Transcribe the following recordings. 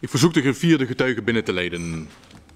Ik verzoek de gevierde getuige binnen te leiden.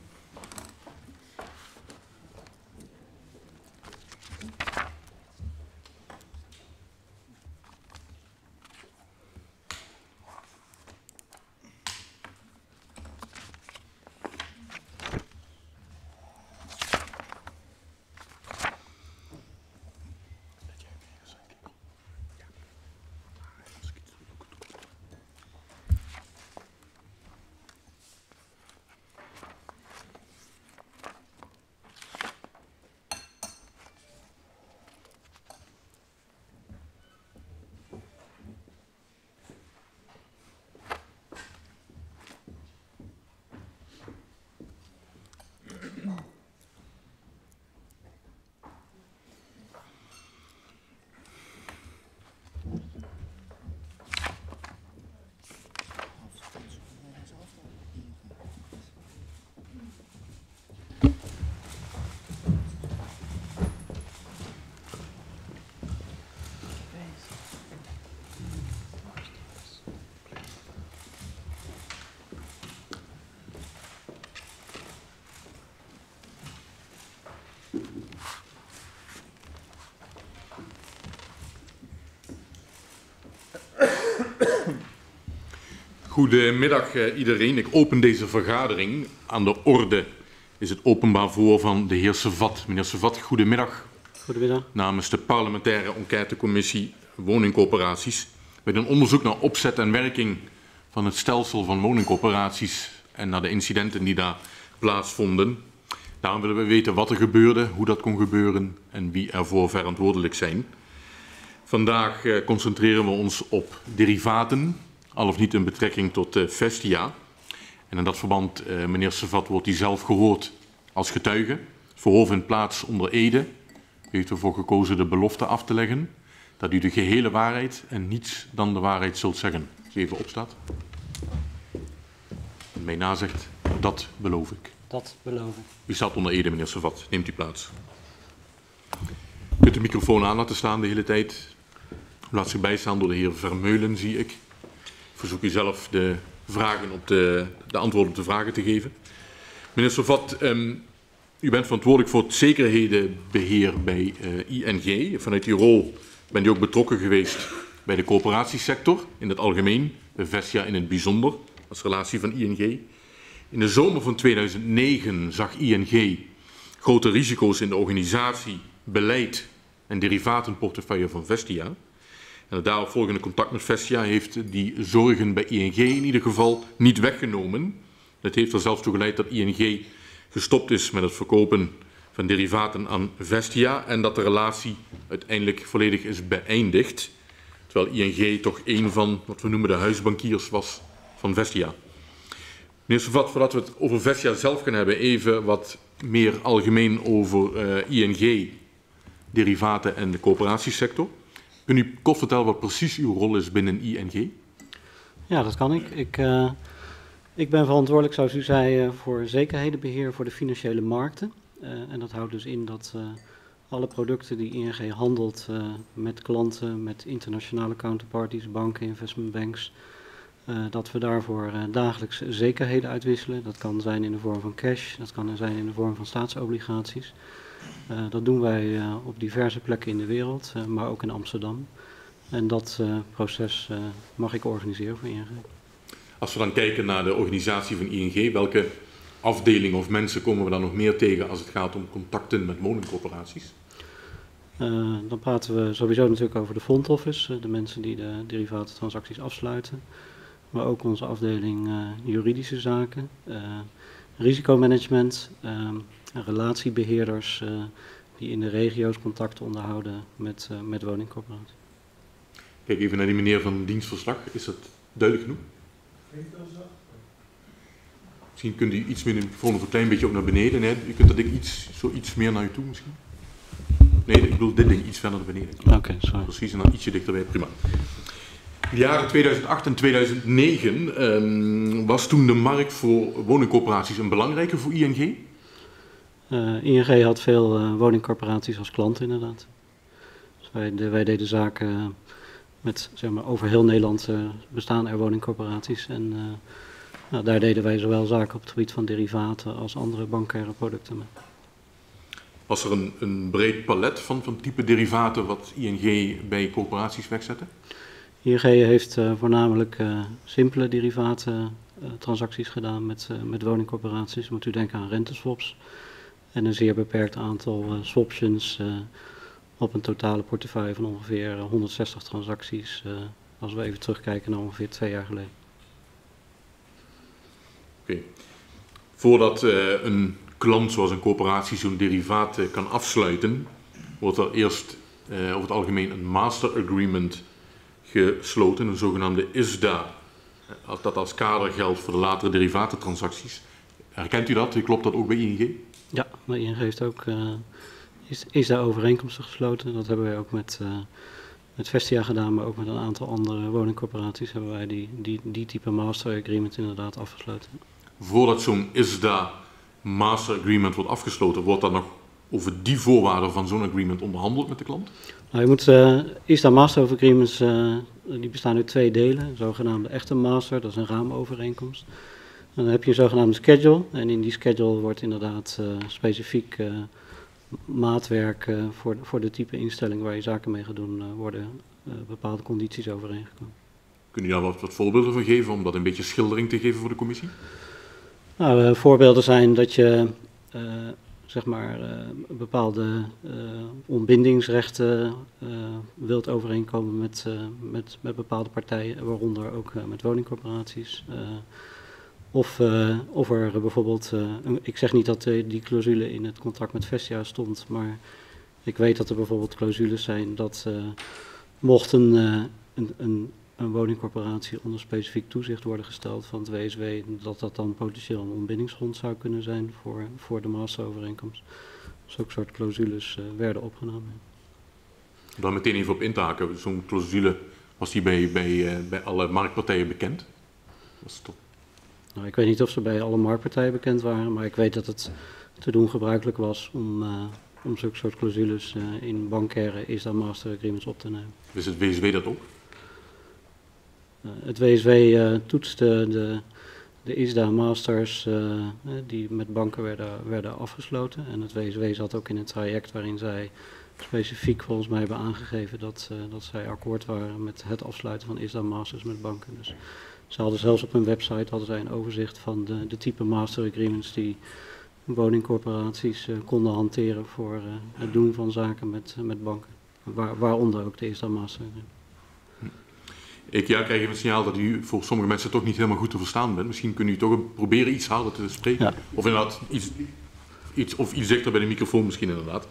Goedemiddag iedereen. Ik open deze vergadering. Aan de orde is het openbaar verhoor van de heer Sevat. Meneer Sevat, goedemiddag. Goedemiddag. Namens de parlementaire enquêtecommissie woningcorporaties. Bij een onderzoek naar opzet en werking van het stelsel van woningcorporaties en naar de incidenten die daar plaatsvonden. Daarom willen we weten wat er gebeurde, hoe dat kon gebeuren en wie ervoor verantwoordelijk zijn. Vandaag concentreren we ons op derivaten, al of niet in betrekking tot Vestia. En in dat verband, meneer Sevat, wordt hij zelf gehoord als getuige. Het verhoor vindt plaats onder ede. U heeft ervoor gekozen de belofte af te leggen dat u de gehele waarheid en niets dan de waarheid zult zeggen. Als u even opstaat. En mij nazegt, dat beloof ik. Dat beloof ik. U staat onder ede, meneer Sevat. Neemt u plaats. U kunt de microfoon aan laten staan de hele tijd. U laat zich bijstaan door de heer Vermeulen, zie ik. Verzoek u zelf de antwoorden op de vragen te geven. Meneer Sevat, u bent verantwoordelijk voor het zekerhedenbeheer bij ING. Vanuit die rol bent u ook betrokken geweest bij de coöperatiesector in het algemeen, bij Vestia in het bijzonder, als relatie van ING. In de zomer van 2009 zag ING grote risico's in de organisatie, beleid en derivatenportefeuille van Vestia. En het daaropvolgende contact met Vestia heeft die zorgen bij ING in ieder geval niet weggenomen. Dat heeft er zelfs toe geleid dat ING gestopt is met het verkopen van derivaten aan Vestia en dat de relatie uiteindelijk volledig is beëindigd. Terwijl ING toch een van wat we noemen de huisbankiers was van Vestia. Meneer Sevat, voordat we het over Vestia zelf gaan hebben, even wat meer algemeen over ING, derivaten en de coöperatiesector. Kunt u kort vertellen wat precies uw rol is binnen ING? Ja, dat kan ik. Ik ben verantwoordelijk, zoals u zei, voor zekerhedenbeheer voor de financiële markten. En dat houdt dus in dat alle producten die ING handelt met klanten, met internationale counterparties, banken, investmentbanks, dat we daarvoor dagelijks zekerheden uitwisselen. Dat kan zijn in de vorm van cash, dat kan zijn in de vorm van staatsobligaties. Dat doen wij op diverse plekken in de wereld, maar ook in Amsterdam. En dat proces mag ik organiseren voor ING. Als we dan kijken naar de organisatie van ING, welke afdelingen of mensen komen we dan nog meer tegen als het gaat om contacten met woningcorporaties? Dan praten we sowieso natuurlijk over de front office, de mensen die de derivatentransacties afsluiten. Maar ook onze afdeling juridische zaken, risicomanagement, relatiebeheerders die in de regio's contacten onderhouden met woningcorporaties. Kijk even naar die meneer van dienstverslag. Is dat duidelijk genoeg? Misschien kunt u iets meer de microfoon of een klein beetje ook naar beneden. Nee, u kunt dat ding iets meer naar u toe misschien. Nee, ik bedoel dit ding iets verder naar beneden. Oké, sorry. Precies, en dan ietsje dichterbij, prima. In de jaren 2008 en 2009 was toen de markt voor woningcorporaties een belangrijke voor ING? ING had veel woningcorporaties als klant inderdaad. Dus wij deden zaken met, zeg maar, over heel Nederland bestaan er woningcorporaties. En Nou, daar deden wij zowel zaken op het gebied van derivaten als andere bankaire producten mee. Was er een breed palet van type derivaten wat ING bij corporaties wegzette? ING heeft voornamelijk simpele derivaten transacties gedaan met woningcorporaties. Moet u denken aan renteswaps. En een zeer beperkt aantal swaptions op een totale portefeuille van ongeveer 160 transacties. Als we even terugkijken naar ongeveer 2 jaar geleden. Oké. Voordat een klant zoals een corporatie zo'n derivaat kan afsluiten, wordt er eerst over het algemeen een master agreement gesloten, een zogenaamde ISDA. Dat als kader geldt voor de latere derivatentransacties. Herkent u dat? Klopt dat ook bij ING? Ja, maar ING heeft ook ISDA overeenkomsten gesloten. Dat hebben wij ook met Vestia gedaan, maar ook met een aantal andere woningcorporaties hebben wij die type master agreement inderdaad afgesloten. Voordat zo'n ISDA master agreement wordt afgesloten, wordt dan nog over die voorwaarden van zo'n agreement onderhandeld met de klant? Nou, je moet ISDA master agreements, die bestaan uit 2 delen. Een zogenaamde echte master, dat is een raamovereenkomst. En dan heb je een zogenaamde schedule. En in die schedule wordt inderdaad specifiek maatwerk voor de type instelling waar je zaken mee gaat doen, worden bepaalde condities overeengekomen. Kun je daar wat voorbeelden van geven om dat een beetje schildering te geven voor de commissie? Nou, voorbeelden zijn dat je bepaalde ontbindingsrechten wilt overeenkomen met bepaalde partijen, waaronder ook met woningcorporaties. Of er bijvoorbeeld, ik zeg niet dat die clausule in het contract met Vestia stond, maar ik weet dat er bijvoorbeeld clausules zijn dat mocht een woningcorporatie onder specifiek toezicht worden gesteld van het WSW, dat dan potentieel een ontbindingsgrond zou kunnen zijn voor de masterovereenkomst. Dus ook soort clausules werden opgenomen. Daar meteen even op in te haken, zo'n clausule, was die bij alle marktpartijen bekend? Nou, ik weet niet of ze bij alle marktpartijen bekend waren, maar ik weet dat het te doen gebruikelijk was om zulke soort clausules in bankaire ISDA master agreements op te nemen. Wist het WSW dat ook? Het WSW toetste de ISDA masters die met banken werden afgesloten. En het WSW zat ook in een traject waarin zij specifiek volgens mij hebben aangegeven dat zij akkoord waren met het afsluiten van ISDA masters met banken. Dus ze hadden zelfs op hun website een overzicht van de type master agreements die woningcorporaties konden hanteren voor het doen van zaken met banken. Waaronder ook de ISDA master agreement. Ik krijg even het signaal dat u voor sommige mensen toch niet helemaal goed te verstaan bent. Misschien kunt u toch proberen iets harder te spreken. Ja. Of inderdaad iets dichter bij de microfoon misschien inderdaad.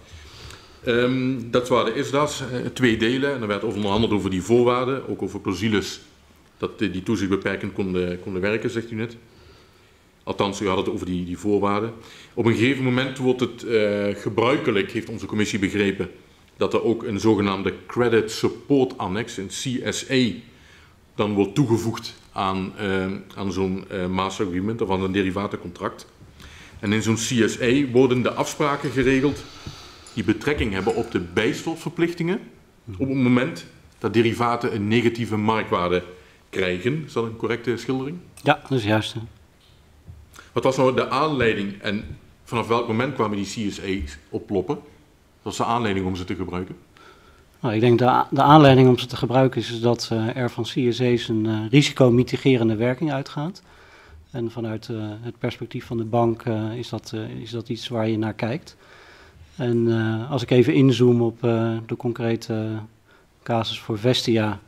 Dat waren de ISDA's, 2 delen. En er werd onderhandeld over die voorwaarden, ook over clausules dat die toezichtbeperkend konden werken, zegt u net. Althans, u had het over die voorwaarden. Op een gegeven moment wordt het gebruikelijk, heeft onze commissie begrepen, dat er ook een zogenaamde Credit Support Annex, een CSA, dan wordt toegevoegd aan zo'n master agreement of aan een derivatencontract. En in zo'n CSA worden de afspraken geregeld die betrekking hebben op de bijstotverplichtingen op het moment dat derivaten een negatieve marktwaarde krijgen. Is dat een correcte schildering? Ja, dat is juist. Wat was nou de aanleiding en vanaf welk moment kwamen die CSA's oploppen? Wat was de aanleiding om ze te gebruiken? Nou, ik denk de aanleiding om ze te gebruiken is dat er van CSA's een risicomitigerende werking uitgaat. En vanuit het perspectief van de bank is dat iets waar je naar kijkt. En als ik even inzoom op de concrete casus voor Vestia,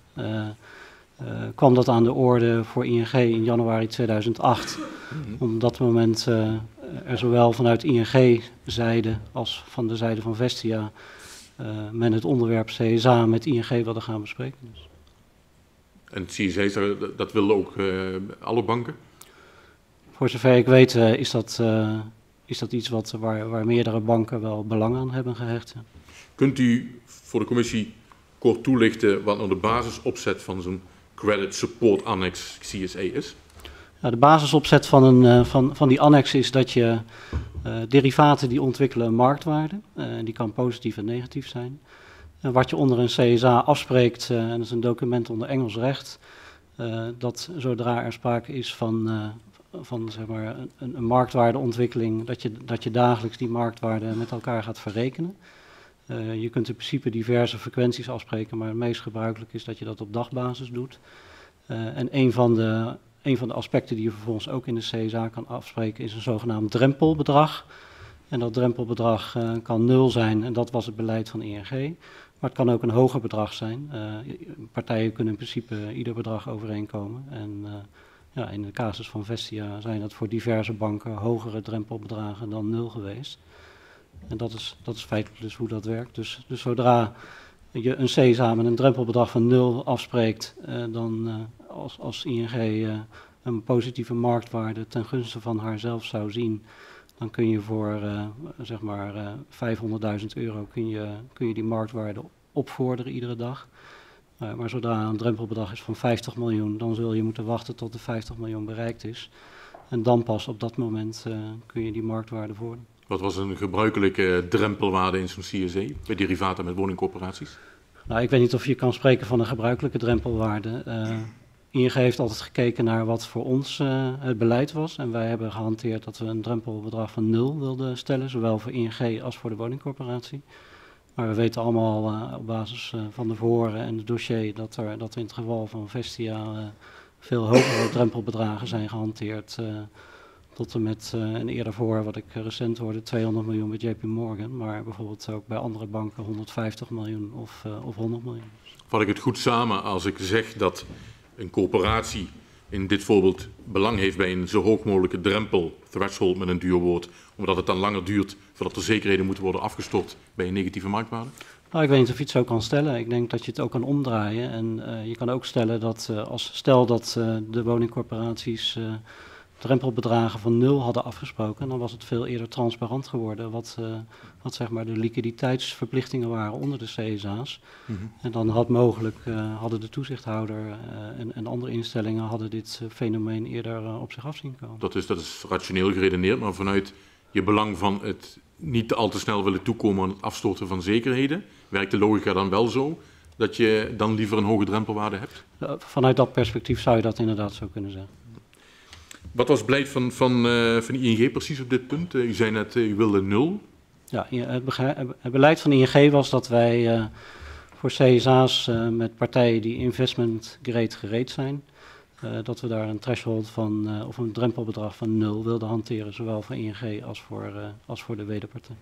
kwam dat aan de orde voor ING in januari 2008. Op dat moment er zowel vanuit ING-zijde als van de zijde van Vestia men het onderwerp CSA met ING wilde gaan bespreken. Dus. En CSA's, dat wilden ook alle banken? Voor zover ik weet is dat iets waar meerdere banken wel belang aan hebben gehecht. Ja. Kunt u voor de commissie kort toelichten wat nou de basisopzet van zo'n Credit Support Annex CSA is? Ja, de basisopzet van die annex is dat je derivaten die ontwikkelen een marktwaarde. Die kan positief en negatief zijn. En wat je onder een CSA afspreekt, en dat is een document onder Engels recht, dat zodra er sprake is van zeg maar een marktwaardeontwikkeling, dat je dagelijks die marktwaarde met elkaar gaat verrekenen. Je kunt in principe diverse frequenties afspreken, maar het meest gebruikelijk is dat je dat op dagbasis doet. En een van de aspecten die je vervolgens ook in de CSA kan afspreken is een zogenaamd drempelbedrag. En dat drempelbedrag kan 0 zijn en dat was het beleid van ING. Maar het kan ook een hoger bedrag zijn. Partijen kunnen in principe ieder bedrag overeenkomen. En in de casus van Vestia zijn dat voor diverse banken hogere drempelbedragen dan 0 geweest. En dat is feitelijk dus hoe dat werkt. Dus zodra je een CSA met een drempelbedrag van 0 afspreekt, dan als ING een positieve marktwaarde ten gunste van haarzelf zou zien, dan kun je voor zeg maar €500.000 kun je die marktwaarde opvorderen iedere dag. Maar zodra een drempelbedrag is van 50 miljoen, dan zul je moeten wachten tot de 50 miljoen bereikt is. En dan pas op dat moment kun je die marktwaarde vorderen. Wat was een gebruikelijke drempelwaarde in zo'n CSA bij derivaten met woningcorporaties? Nou, ik weet niet of je kan spreken van een gebruikelijke drempelwaarde. ING heeft altijd gekeken naar wat voor ons het beleid was. En wij hebben gehanteerd dat we een drempelbedrag van 0 wilden stellen, zowel voor ING als voor de woningcorporatie. Maar we weten allemaal op basis van de verhoren en het dossier dat er in het geval van Vestia veel hogere drempelbedragen zijn gehanteerd. Tot en met een eerder verhoor, wat ik recent hoorde, 200 miljoen bij JP Morgan. Maar bijvoorbeeld ook bij andere banken 150 miljoen of 100 miljoen. Vat ik het goed samen als ik zeg dat een corporatie in dit voorbeeld belang heeft bij een zo hoog mogelijke drempel, threshold met een duur woord, omdat het dan langer duurt voordat er zekerheden moeten worden afgestort bij een negatieve marktwaarde? Nou, ik weet niet of je het zo kan stellen. Ik denk dat je het ook kan omdraaien. En je kan ook stellen dat stel dat de woningcorporaties drempelbedragen van 0 hadden afgesproken, dan was het veel eerder transparant geworden wat zeg maar de liquiditeitsverplichtingen waren onder de CSA's. Mm-hmm. En dan hadden de toezichthouder en andere instellingen hadden dit fenomeen eerder op zich af zien komen. Dat is rationeel geredeneerd, maar vanuit je belang van het niet al te snel willen toekomen aan het afstorten van zekerheden, werkt de logica dan wel zo dat je dan liever een hoge drempelwaarde hebt? Vanuit dat perspectief zou je dat inderdaad zo kunnen zeggen. Wat was het beleid van ING precies op dit punt? U zei net, u wilde 0. Ja, het beleid van ING was dat wij voor CSA's met partijen die investment grade gereed zijn, dat we daar een threshold van, of een drempelbedrag van 0 wilden hanteren, zowel voor ING als voor de wederpartij.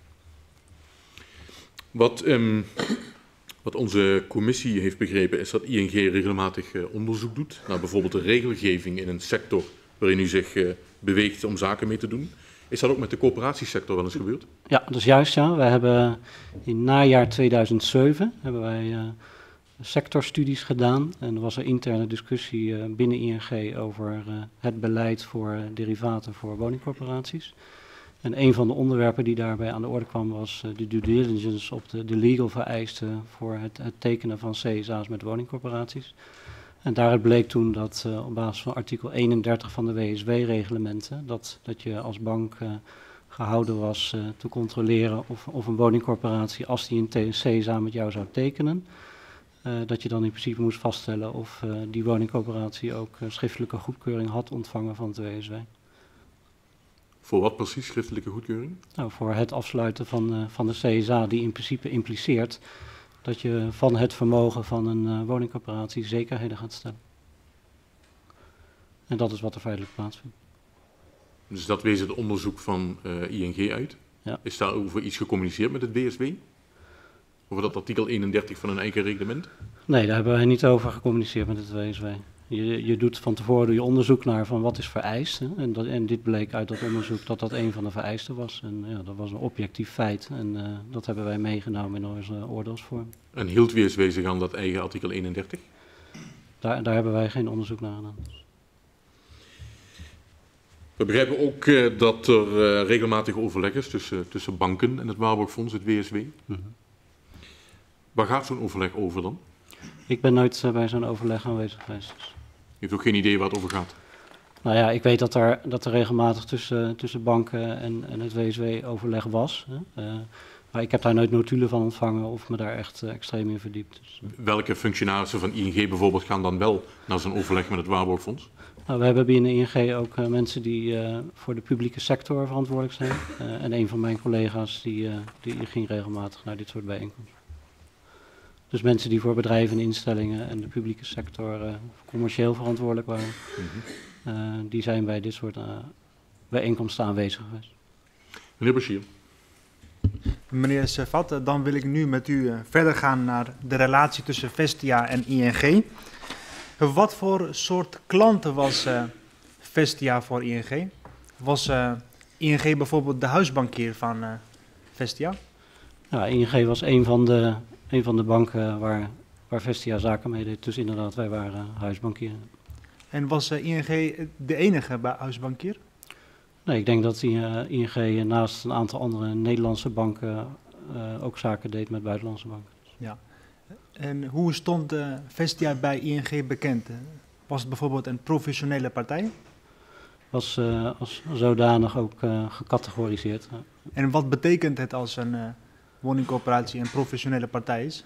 Wat onze commissie heeft begrepen is dat ING regelmatig onderzoek doet naar bijvoorbeeld de regelgeving in een sector waarin u zich beweegt om zaken mee te doen. Is dat ook met de coöperatiesector wel eens gebeurd? Ja, dat is juist, ja. Wij hebben in najaar 2007 sectorstudies gedaan. En er was een interne discussie binnen ING over het beleid voor derivaten voor woningcorporaties. En een van de onderwerpen die daarbij aan de orde kwam was de due diligence op de legal vereisten voor het tekenen van CSA's met woningcorporaties. En daaruit bleek toen dat op basis van artikel 31 van de WSW-reglementen, dat je als bank gehouden was te controleren of een woningcorporatie, als die een CSA met jou zou tekenen, dat je dan in principe moest vaststellen of die woningcorporatie ook schriftelijke goedkeuring had ontvangen van het WSW. Voor wat precies schriftelijke goedkeuring? Nou, voor het afsluiten van de CSA die in principe impliceert dat je van het vermogen van een woningcorporatie zekerheden gaat stellen. En dat is wat er feitelijk plaatsvindt. Dus dat wees het onderzoek van ING uit? Ja. Is daar over iets gecommuniceerd met het WSW? Over dat artikel 31 van hun eigen reglement? Nee, daar hebben wij niet over gecommuniceerd met het WSW. Je doet van tevoren je onderzoek naar van wat is vereist. Hè? En dit bleek uit dat onderzoek dat een van de vereisten was. En ja, dat was een objectief feit. En dat hebben wij meegenomen in onze oordeelsvorm. En hield WSW zich aan dat eigen artikel 31? Daar hebben wij geen onderzoek naar gedaan. We begrijpen ook dat er regelmatig overleg is tussen banken en het Waarborgfonds, het WSW. Mm-hmm. Waar gaat zo'n overleg over dan? Ik ben nooit bij zo'n overleg aanwezig geweest. Je hebt ook geen idee waar het over gaat? Nou ja, ik weet dat er regelmatig tussen banken en het WSW overleg was. Maar ik heb daar nooit notulen van ontvangen of me daar echt extreem in verdiept. Dus, Welke functionarissen van ING bijvoorbeeld gaan dan wel naar zo'n overleg met het Waarborgfonds? Nou, we hebben binnen ING ook mensen die voor de publieke sector verantwoordelijk zijn. En een van mijn collega's die ging regelmatig naar dit soort bijeenkomsten. Dus mensen die voor bedrijven en instellingen en de publieke sector commercieel verantwoordelijk waren, die zijn bij dit soort bijeenkomsten aanwezig geweest. Meneer Bashir. Meneer Servat, dan wil ik nu met u verder gaan naar de relatie tussen Vestia en ING. Wat voor soort klanten was Vestia voor ING? Was ING bijvoorbeeld de huisbankier van Vestia? Ja, ING was een van de banken waar Vestia zaken mee deed. Dus inderdaad, wij waren huisbankier. En was ING de enige huisbankier? Nee, ik denk dat ING naast een aantal andere Nederlandse banken ook zaken deed met buitenlandse banken. Ja. En hoe stond Vestia bij ING bekend? Was het bijvoorbeeld een professionele partij? Was als zodanig ook gecategoriseerd. En wat betekent het als een woningcorporatie een professionele partij is?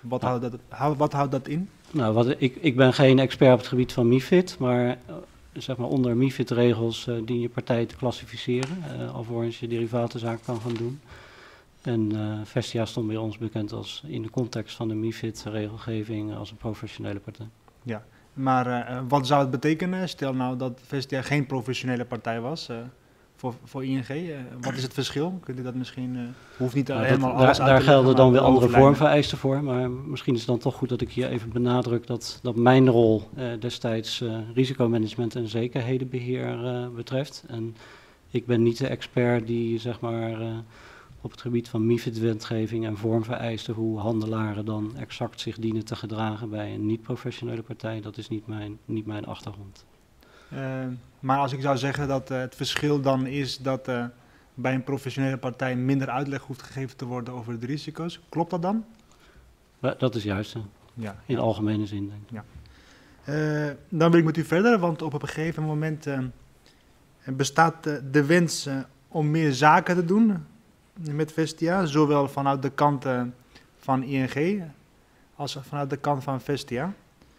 Wat houdt dat in? Nou, ik ben geen expert op het gebied van MiFID, maar zeg maar onder MiFID-regels dien je partij te klassificeren, alvorens je derivatenzaak kan gaan doen. En Vestia stond bij ons bekend als in de context van de MiFID-regelgeving als een professionele partij. Ja, maar wat zou het betekenen? Stel nou dat Vestia geen professionele partij was voor ING. Wat is het verschil? Kunt u dat misschien... hoeft niet helemaal alles uit te leggen. Daar gelden dan weer andere vormvereisten voor. Maar misschien is het dan toch goed dat ik hier even benadruk dat mijn rol destijds risicomanagement en zekerhedenbeheer betreft. En ik ben niet de expert die zeg maar op het gebied van MiFID-wetgeving en vormvereisten, hoe handelaren dan exact zich dienen te gedragen bij een niet-professionele partij, dat is niet mijn achtergrond. Maar als ik zou zeggen dat het verschil dan is dat bij een professionele partij minder uitleg hoeft gegeven te worden over de risico's, klopt dat dan? Dat is juist, ja, in algemene zin, denk ik. Ja. Dan wil ik met u verder, want op een gegeven moment bestaat de wens om meer zaken te doen met Vestia, zowel vanuit de kant van ING als vanuit de kant van Vestia.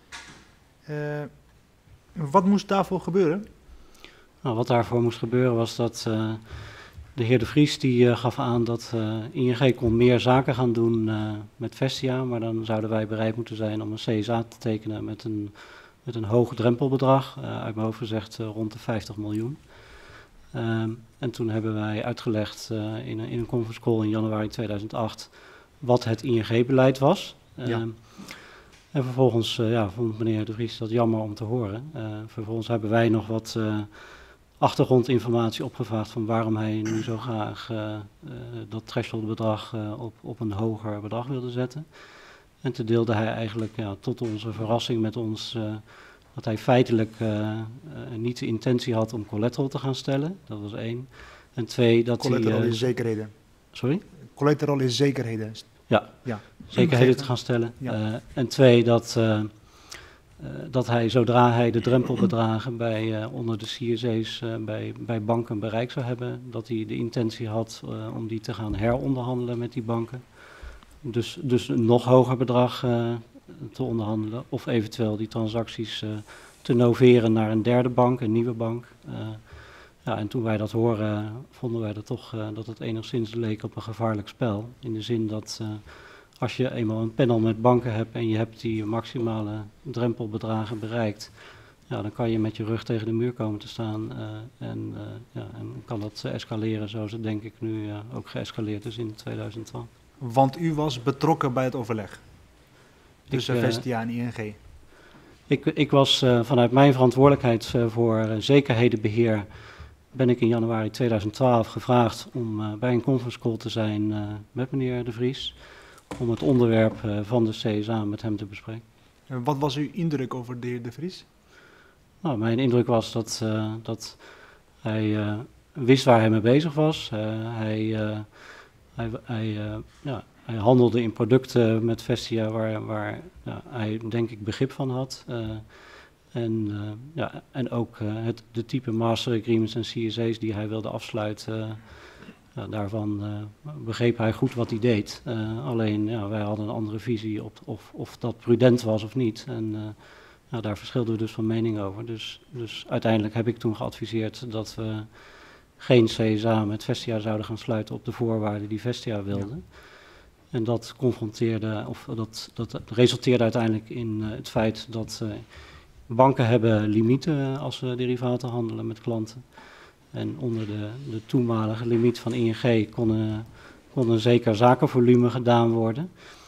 Wat moest daarvoor gebeuren? Nou, wat daarvoor moest gebeuren was dat de heer De Vries die gaf aan dat ING kon meer zaken gaan doen met Vestia, maar dan zouden wij bereid moeten zijn om een CSA te tekenen met een hoog drempelbedrag, uit mijn hoofd gezegd rond de 50 miljoen. En toen hebben wij uitgelegd in een conference call in januari 2008 wat het ING-beleid was. Ja. En vervolgens vond meneer De Vries dat jammer om te horen. Vervolgens hebben wij nog wat achtergrondinformatie opgevraagd van waarom hij nu zo graag dat thresholdbedrag op een hoger bedrag wilde zetten. En toen deelde hij eigenlijk tot onze verrassing met ons dat hij feitelijk niet de intentie had om collateral te gaan stellen. Dat was 1. En 2, dat collateral hij... is zekerheden. Sorry? Collateral is zekerheden. Ja. Zekerheden te gaan stellen. Ja. En 2, dat hij, zodra hij de drempelbedragen onder de CSA's bij banken bereikt zou hebben, dat hij de intentie had om die te gaan heronderhandelen met die banken. Dus een nog hoger bedrag te onderhandelen of eventueel die transacties te noveren naar een derde bank, een nieuwe bank. En toen wij dat horen, vonden wij dat toch dat het enigszins leek op een gevaarlijk spel. In de zin dat als je eenmaal een panel met banken hebt en je hebt die maximale drempelbedragen bereikt, dan kan je met je rug tegen de muur komen te staan en kan dat escaleren zoals het denk ik nu ook geëscaleerd is in 2012. Want u was betrokken bij het overleg tussen Vestia en ING? Ik was vanuit mijn verantwoordelijkheid voor zekerhedenbeheer ben ik in januari 2012 gevraagd om bij een conference call te zijn met meneer De Vries, om het onderwerp van de CSA met hem te bespreken. En wat was uw indruk over de heer De Vries? Nou, mijn indruk was dat hij wist waar hij mee bezig was. Hij handelde in producten met Vestia waar hij denk ik begrip van had. En ook de type master agreements en CSA's die hij wilde afsluiten, daarvan begreep hij goed wat hij deed. Alleen wij hadden een andere visie op of dat prudent was of niet. En Nou, daar verschilden we dus van mening over. Dus uiteindelijk heb ik toen geadviseerd dat we geen CSA met Vestia zouden gaan sluiten op de voorwaarden die Vestia wilde. Ja. En dat dat resulteerde uiteindelijk in het feit dat banken hebben limieten als ze derivaten handelen met klanten. En onder de toenmalige limiet van ING kon een zeker zakenvolume gedaan worden.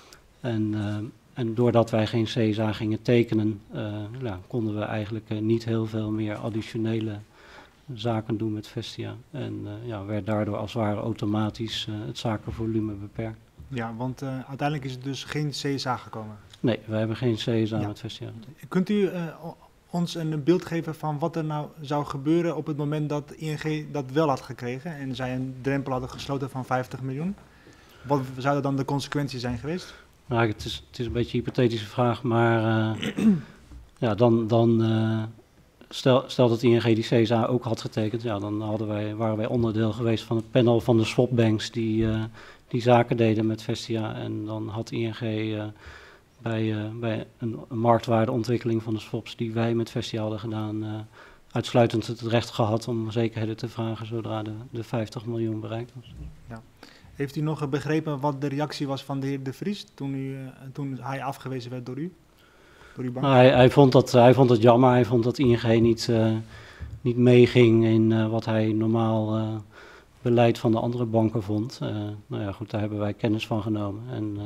En doordat wij geen CSA gingen tekenen, konden we eigenlijk niet heel veel meer additionele zaken doen met Vestia. En werd daardoor als het ware automatisch het zakenvolume beperkt. Ja, want uiteindelijk is het dus geen CSA gekomen. Nee, we hebben geen CSA met Vestia. Kunt u ons een beeld geven van wat er nou zou gebeuren op het moment dat ING dat wel had gekregen en zij een drempel hadden gesloten van 50 miljoen? Wat zouden dan de consequenties zijn geweest? Nou, het is een beetje een hypothetische vraag, maar stel dat ING die CSA ook had getekend, dan waren wij onderdeel geweest van het panel van de swapbanks die zaken deden met Vestia. En dan had ING bij een marktwaardeontwikkeling van de swaps die wij met Vestia hadden gedaan, uitsluitend het recht gehad om zekerheden te vragen zodra de 50 miljoen bereikt was. Ja. Heeft u nog begrepen wat de reactie was van de heer De Vries toen hij afgewezen werd door u? Door uw bank? Nou, hij vond het jammer. Hij vond dat ING niet meeging in wat hij normaal beleid van de andere banken vond. Goed, daar hebben wij kennis van genomen. En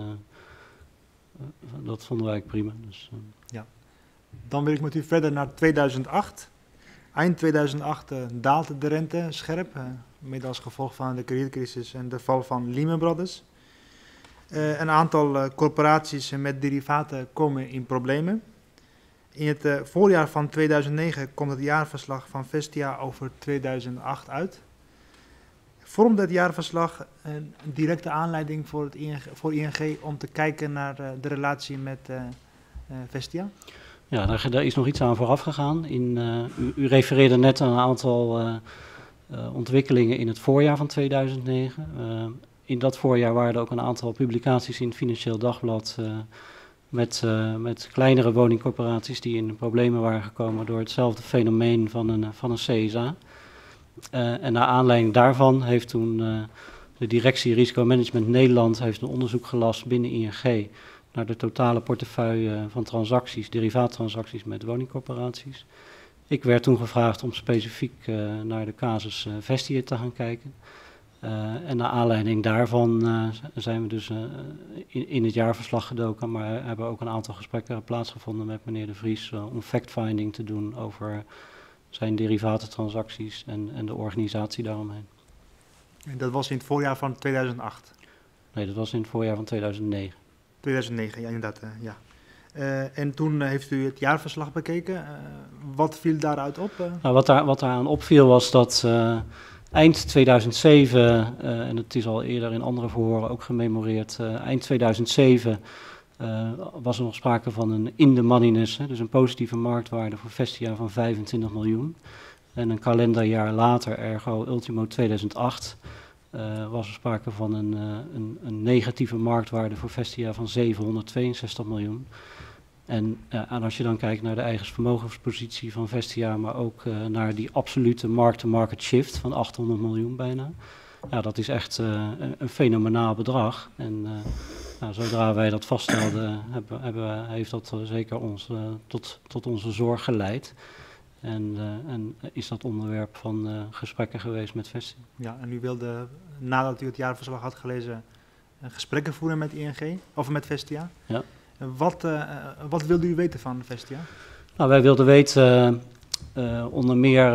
dat vonden wij prima. Dus, Ja. Dan wil ik met u verder naar 2008. Eind 2008 daalde de rente scherp, mede als gevolg van de kredietcrisis en de val van Lehman Brothers. Een aantal corporaties met derivaten komen in problemen. In het voorjaar van 2009 komt het jaarverslag van Vestia over 2008 uit. Vormde het jaarverslag een directe aanleiding voor ING om te kijken naar de relatie met Vestia? Ja, daar is nog iets aan vooraf gegaan. U refereerde net aan een aantal ontwikkelingen in het voorjaar van 2009. In dat voorjaar waren er ook een aantal publicaties in het Financieel Dagblad met kleinere woningcorporaties die in problemen waren gekomen door hetzelfde fenomeen van een CSA. En naar aanleiding daarvan heeft toen de directie Risicomanagement Nederland heeft een onderzoek gelast binnen ING naar de totale portefeuille van transacties, derivaattransacties met woningcorporaties. Ik werd toen gevraagd om specifiek naar de casus Vestia te gaan kijken. En naar aanleiding daarvan zijn we dus in het jaarverslag gedoken, maar hebben ook een aantal gesprekken plaatsgevonden met meneer De Vries om fact-finding te doen over zijn derivatentransacties en de organisatie daaromheen. En dat was in het voorjaar van 2008? Nee, dat was in het voorjaar van 2009. 2009, ja inderdaad, ja. En toen heeft u het jaarverslag bekeken. Wat viel daaruit op? Nou, wat daar aan opviel was dat eind 2007, en het is al eerder in andere verhoren ook gememoreerd, eind 2007 was er nog sprake van een in-the-moneyness, dus een positieve marktwaarde voor Vestia van 25 miljoen. En een kalenderjaar later, ergo ultimo 2008, was er sprake van een negatieve marktwaarde voor Vestia van 762 miljoen. En als je dan kijkt naar de eigensvermogenspositie van Vestia, maar ook naar die absolute mark-to-market shift van 800 miljoen bijna. Ja, dat is echt een fenomenaal bedrag. En zodra wij dat vaststelden, heeft dat zeker tot onze zorg geleid. En is dat onderwerp van gesprekken geweest met Vestia. Ja, en u wilde, nadat u het jaarverslag had gelezen, gesprekken voeren met ING, of met Vestia. Ja. Wat wilde u weten van Vestia? Nou, wij wilden weten onder meer,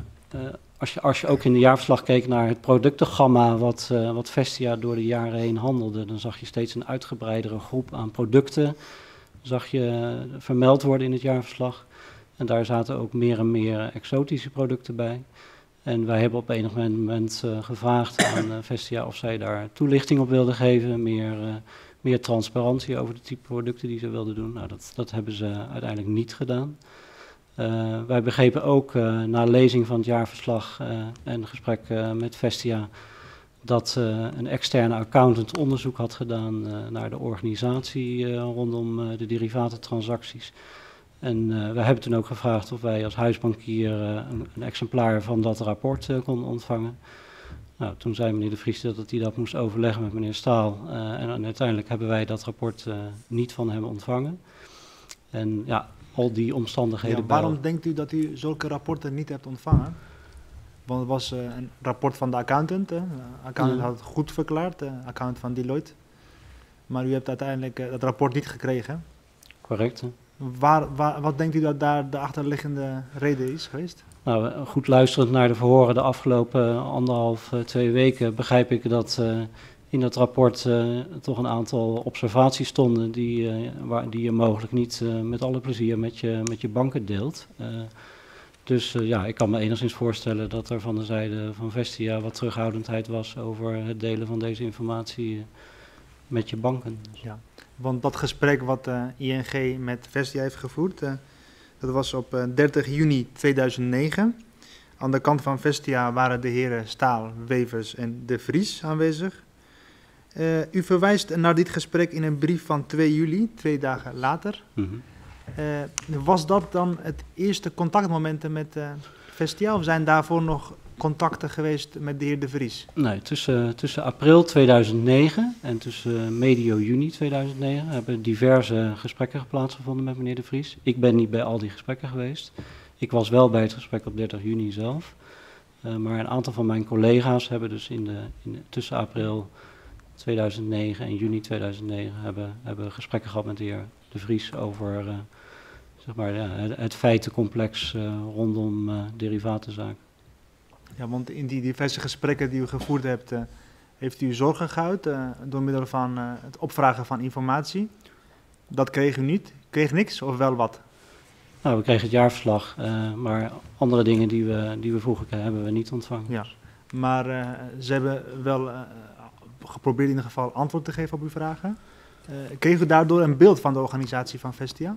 als je ook in de jaarverslag keek naar het productengamma wat Vestia door de jaren heen handelde, dan zag je steeds een uitgebreidere groep aan producten, zag je vermeld worden in het jaarverslag. En daar zaten ook meer en meer exotische producten bij. En wij hebben op enig moment gevraagd aan Vestia of zij daar toelichting op wilden geven, meer transparantie over de type producten die ze wilden doen. Nou, dat hebben ze uiteindelijk niet gedaan. Wij begrepen ook na lezing van het jaarverslag en gesprek met Vestia dat een externe accountant onderzoek had gedaan naar de organisatie rondom de derivatentransacties. En we hebben toen ook gevraagd of wij als huisbankier een exemplaar van dat rapport konden ontvangen. Nou, toen zei meneer De Vries dat hij dat moest overleggen met meneer Staal. En uiteindelijk hebben wij dat rapport niet van hem ontvangen. En ja, al die omstandigheden... Ja, waarom denkt u dat u zulke rapporten niet hebt ontvangen? Want het was een rapport van de accountant. Hè? De accountant had het goed verklaard, de accountant van Deloitte. Maar u hebt uiteindelijk dat rapport niet gekregen. Correct. Wat denkt u dat daar de achterliggende reden is geweest? Nou, goed luisterend naar de verhoren de afgelopen 2 weken begrijp ik dat in dat rapport toch een aantal observaties stonden die je mogelijk niet met alle plezier met je banken deelt. Dus ja, ik kan me enigszins voorstellen dat er van de zijde van Vestia wat terughoudendheid was over het delen van deze informatie met je banken. Ja, want dat gesprek wat ING met Vestia heeft gevoerd, dat was op 30 juni 2009. Aan de kant van Vestia waren de heren Staal, Wevers en De Vries aanwezig. U verwijst naar dit gesprek in een brief van 2 juli, 2 dagen later. Mm-hmm. Was dat dan het eerste contactmoment met Vestia of zijn daarvoor nog contacten geweest met de heer De Vries? Nee, tussen april 2009 en tussen medio juni 2009 hebben diverse gesprekken plaatsgevonden met meneer De Vries. Ik ben niet bij al die gesprekken geweest. Ik was wel bij het gesprek op 30 juni zelf. Maar een aantal van mijn collega's hebben dus tussen april 2009 en juni 2009 hebben gesprekken gehad met de heer De Vries over zeg maar, ja, het feitencomplex rondom derivatenzaken. Ja, want in die diverse gesprekken die u gevoerd hebt, heeft u zorgen geuit door middel van het opvragen van informatie. Dat kreeg u niet? Kreeg niks of wel wat? Nou, we kregen het jaarverslag, maar andere dingen die we vroegen hebben we niet ontvangen. Ja, maar ze hebben wel geprobeerd in ieder geval antwoord te geven op uw vragen. Kreeg u daardoor een beeld van de organisatie van Vestia?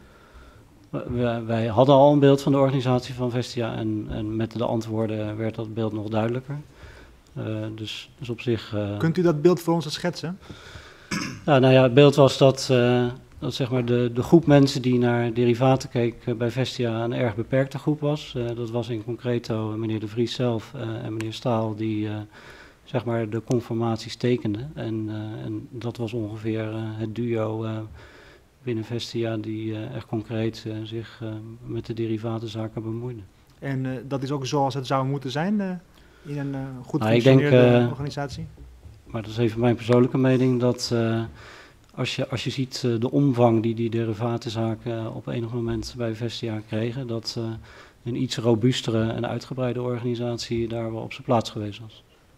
Wij hadden al een beeld van de organisatie van Vestia en met de antwoorden werd dat beeld nog duidelijker. Dus op zich... Kunt u dat beeld voor ons schetsen? Nou ja, het beeld was dat zeg maar de groep mensen die naar derivaten keek bij Vestia een erg beperkte groep was. Dat was in concreto meneer De Vries zelf en meneer Staal die zeg maar de conformaties tekenden. En dat was ongeveer het duo binnen Vestia die echt concreet zich met de derivatenzaken bemoeide. En dat is ook zoals het zou moeten zijn in een goed Nou, functionerende organisatie? Maar dat is even mijn persoonlijke mening, dat als je ziet de omvang die derivatenzaken op enig moment bij Vestia kregen, dat een iets robuustere en uitgebreide organisatie daar wel op zijn plaats geweest was.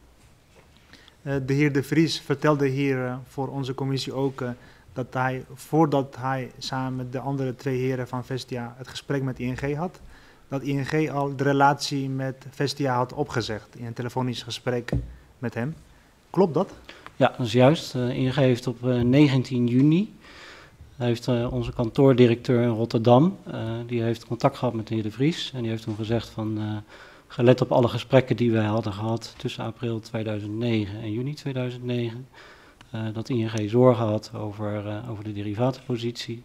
De heer De Vries vertelde hier voor onze commissie ook dat hij, voordat hij samen met de andere 2 heren van Vestia het gesprek met ING had, dat ING al de relatie met Vestia had opgezegd in een telefonisch gesprek met hem. Klopt dat? Ja, dat is juist. ING heeft op 19 juni, heeft onze kantoordirecteur in Rotterdam, die heeft contact gehad met de heer De Vries. En die heeft toen gezegd van, gelet op alle gesprekken die wij hadden gehad tussen april 2009 en juni 2009, dat ING zorgen had over de derivatenpositie.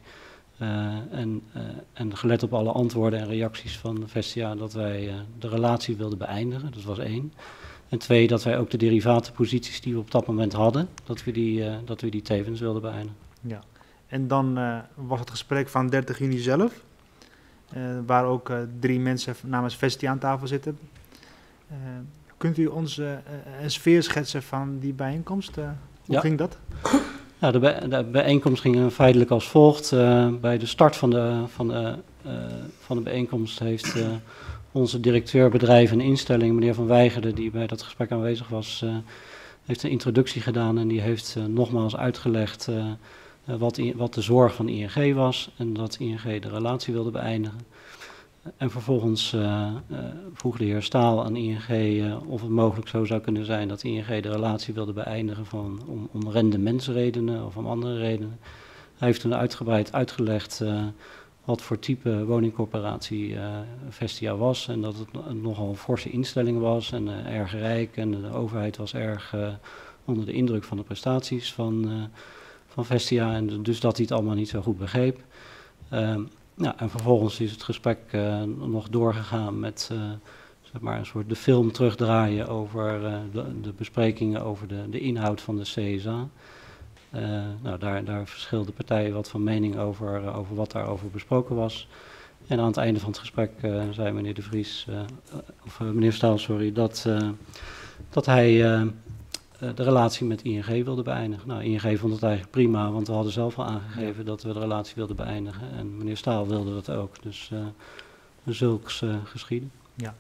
En gelet op alle antwoorden en reacties van Vestia dat wij de relatie wilden beëindigen, dat was 1. En 2, dat wij ook de derivatenposities die we op dat moment hadden, dat we die tevens wilden beëindigen. Ja. En dan was het gesprek van 30 juni zelf, waar ook 3 mensen namens Vestia aan tafel zitten. Kunt u ons een sfeer schetsen van die bijeenkomst? Hoe ging dat? Ja, de bijeenkomst ging feitelijk als volgt. Bij de start van de bijeenkomst heeft onze directeur bedrijf en instelling, meneer Van Weigerden, die bij dat gesprek aanwezig was, heeft een introductie gedaan en die heeft nogmaals uitgelegd wat de zorg van ING was en dat ING de relatie wilde beëindigen. En vervolgens vroeg de heer Staal aan ING of het mogelijk zo zou kunnen zijn dat ING de relatie wilde beëindigen om rendementsredenen of om andere redenen. Hij heeft toen uitgebreid uitgelegd wat voor type woningcorporatie Vestia was en dat het nogal een forse instelling was en erg rijk en de overheid was erg onder de indruk van de prestaties van Vestia en dus dat hij het allemaal niet zo goed begreep. Ja, en vervolgens is het gesprek nog doorgegaan met zeg maar een soort de film terugdraaien over de besprekingen over de inhoud van de CSA. Nou, daar verschilden partijen wat van mening over wat daarover besproken was. En aan het einde van het gesprek zei meneer De Vries, meneer Staal, sorry, dat hij de relatie met ING wilde beëindigen. Nou, ING vond het eigenlijk prima, want we hadden zelf al aangegeven dat we de relatie wilden beëindigen. En meneer Staal wilde dat ook, dus zulks geschieden. Ja.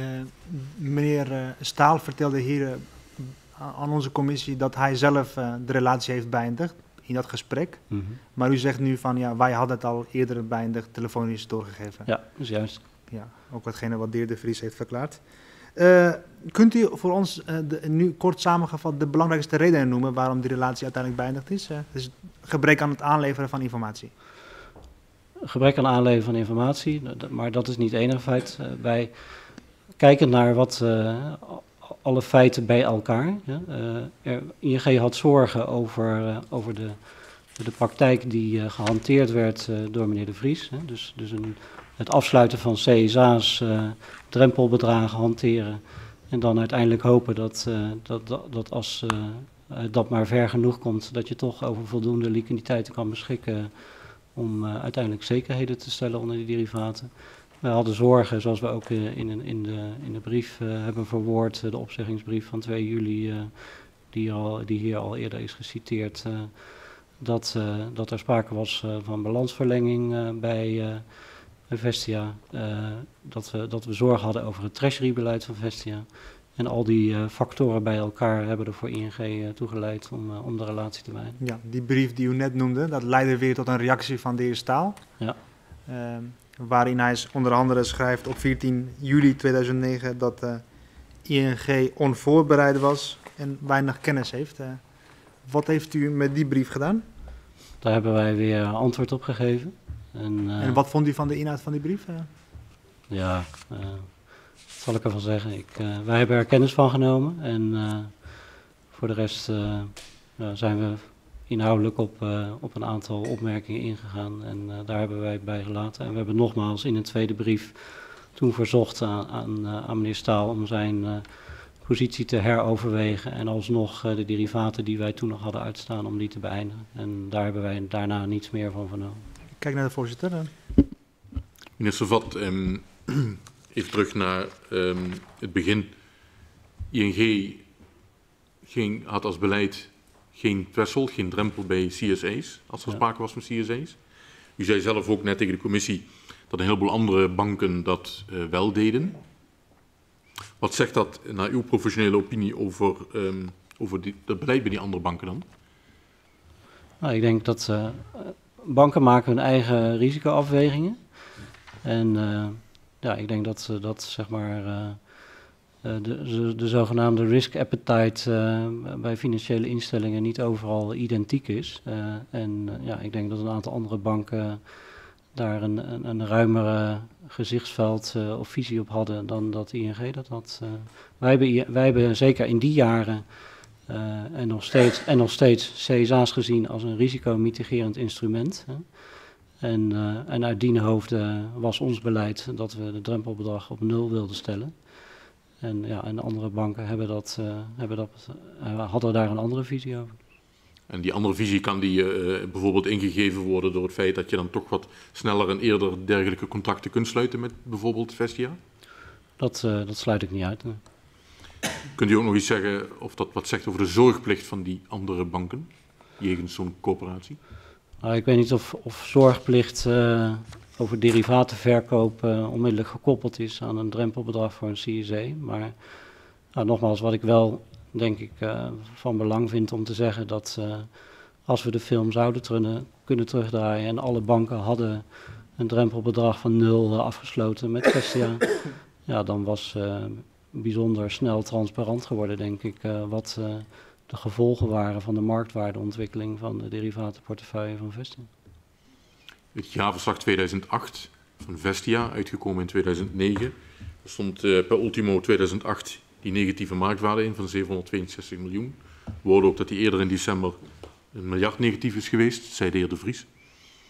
Meneer Staal vertelde hier aan onze commissie dat hij zelf de relatie heeft beëindigd in dat gesprek. Maar u zegt nu van ja, wij hadden het al eerder beëindigd, telefonisch doorgegeven. Ja, dat is juist. Ja, ook watgene wat de heer De Vries heeft verklaard. Kunt u voor ons nu kort samengevat de belangrijkste redenen noemen waarom die relatie uiteindelijk beëindigd is? Dus het gebrek aan het aanleveren van informatie. Gebrek aan aanleveren van informatie, maar dat is niet het enige feit. Wij kijken naar wat alle feiten bij elkaar. ING had zorgen over de praktijk die gehanteerd werd door meneer De Vries. Dus het afsluiten van CSA's, drempelbedragen hanteren en dan uiteindelijk hopen dat als dat maar ver genoeg komt, dat je toch over voldoende liquiditeiten kan beschikken om uiteindelijk zekerheden te stellen onder die derivaten. Wij hadden zorgen, zoals we ook in de brief hebben verwoord, de opzeggingsbrief van 2 juli, die hier al eerder is geciteerd, dat er sprake was van balansverlenging bij Vestia, dat we zorgen hadden over het treasury-beleid van Vestia. En al die factoren bij elkaar hebben er voor ING toegeleid om de relatie te beëindigen. Ja, die brief die u net noemde, dat leidde weer tot een reactie van de heer Staal. Ja. Waarin hij onder andere schrijft op 14 juli 2009 dat ING onvoorbereid was en weinig kennis heeft. Wat heeft u met die brief gedaan? Daar hebben wij weer antwoord op gegeven. En wat vond u van de inhoud van die brief? Ja, wat zal ik ervan zeggen? Wij hebben er kennis van genomen en voor de rest zijn we inhoudelijk op een aantal opmerkingen ingegaan en daar hebben wij het bij gelaten. En we hebben nogmaals in een tweede brief toen verzocht aan meneer Staal om zijn positie te heroverwegen en alsnog de derivaten die wij toen nog hadden uitstaan om die te beëindigen. En daar hebben wij daarna niets meer van vernomen. Kijk naar de voorzitter. Meneer Servat, even terug naar het begin. ING had als beleid geen threshold, geen drempel bij CSA's, als er sprake was van CSA's. U zei zelf ook net tegen de commissie dat een heleboel andere banken dat wel deden. Wat zegt dat naar uw professionele opinie over dat beleid bij die andere banken dan? Nou, ik denk dat banken maken hun eigen risicoafwegingen. En ik denk dat zeg maar de zogenaamde risk appetite bij financiële instellingen niet overal identiek is. Ik denk dat een aantal andere banken daar een ruimere gezichtsveld of visie op hadden dan dat ING dat had. Wij hebben zeker in die jaren en nog steeds CSA's gezien als een risicomitigerend instrument. En uit dien hoofde was ons beleid dat we het drempelbedrag op 0 wilden stellen. En andere banken hadden daar een andere visie over. En die andere visie kan die bijvoorbeeld ingegeven worden door het feit dat je dan toch wat sneller en eerder dergelijke contracten kunt sluiten met bijvoorbeeld Vestia? Dat sluit ik niet uit. Nee. Kunt u ook nog iets zeggen of dat wat zegt over de zorgplicht van die andere banken jegens zo'n coöperatie? Nou, ik weet niet of zorgplicht over derivatenverkoop onmiddellijk gekoppeld is aan een drempelbedrag voor een CSA. Maar nogmaals, wat ik wel denk ik van belang vind om te zeggen dat als we de film zouden kunnen terugdraaien en alle banken hadden een drempelbedrag van 0 afgesloten met Vestia, dan was bijzonder snel transparant geworden, denk ik, wat de gevolgen waren van de marktwaardeontwikkeling van de derivatenportefeuille van Vestia. Het jaarverslag 2008 van Vestia, uitgekomen in 2009, er stond per ultimo 2008 die negatieve marktwaarde in van 762 miljoen. We hoorden ook dat die eerder in december 1 miljard negatief is geweest, zei de heer De Vries.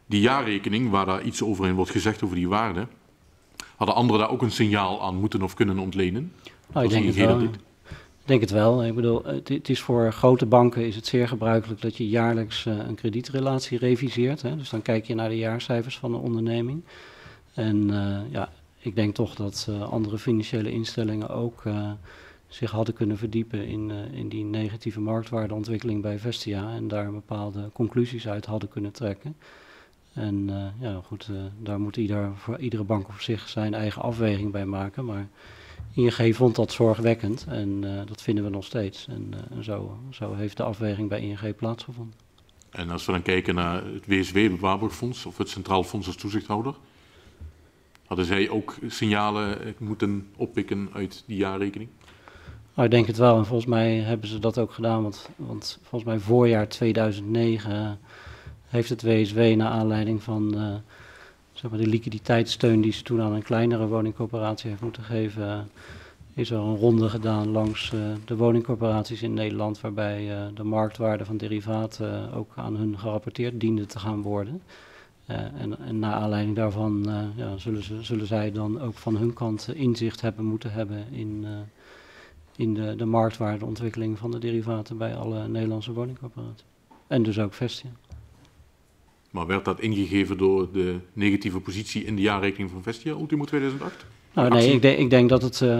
die jaarrekening, waar daar iets over in wordt gezegd over die waarde, hadden anderen daar ook een signaal aan moeten of kunnen ontlenen? Nou, ik denk het wel. Ik denk het wel. Ik bedoel, het is voor grote banken is het zeer gebruikelijk dat je jaarlijks een kredietrelatie reviseert. Hè? Dus dan kijk je naar de jaarcijfers van de onderneming. En ik denk toch dat andere financiële instellingen ook zich hadden kunnen verdiepen in die negatieve marktwaardeontwikkeling bij Vestia en daar bepaalde conclusies uit hadden kunnen trekken. En daar moet voor iedere bank voor zich zijn eigen afweging bij maken. Maar ING vond dat zorgwekkend en dat vinden we nog steeds. En zo heeft de afweging bij ING plaatsgevonden. En als we dan kijken naar het WSW, het Waarborgfonds of het Centraal Fonds als toezichthouder, hadden zij ook signalen moeten oppikken uit die jaarrekening? Nou, ik denk het wel en volgens mij hebben ze dat ook gedaan, want volgens mij voorjaar 2009 heeft het WSW naar aanleiding van de liquiditeitssteun die ze toen aan een kleinere woningcorporatie heeft moeten geven, is er een ronde gedaan langs de woningcorporaties in Nederland, waarbij de marktwaarde van derivaten ook aan hun gerapporteerd diende te gaan worden. En naar aanleiding daarvan zullen zij dan ook van hun kant inzicht moeten hebben in de marktwaardeontwikkeling van de derivaten bij alle Nederlandse woningcorporaties. En dus ook Vestia. Maar werd dat ingegeven door de negatieve positie in de jaarrekening van Vestia ultimo 2008? Nou, nee, ik denk dat het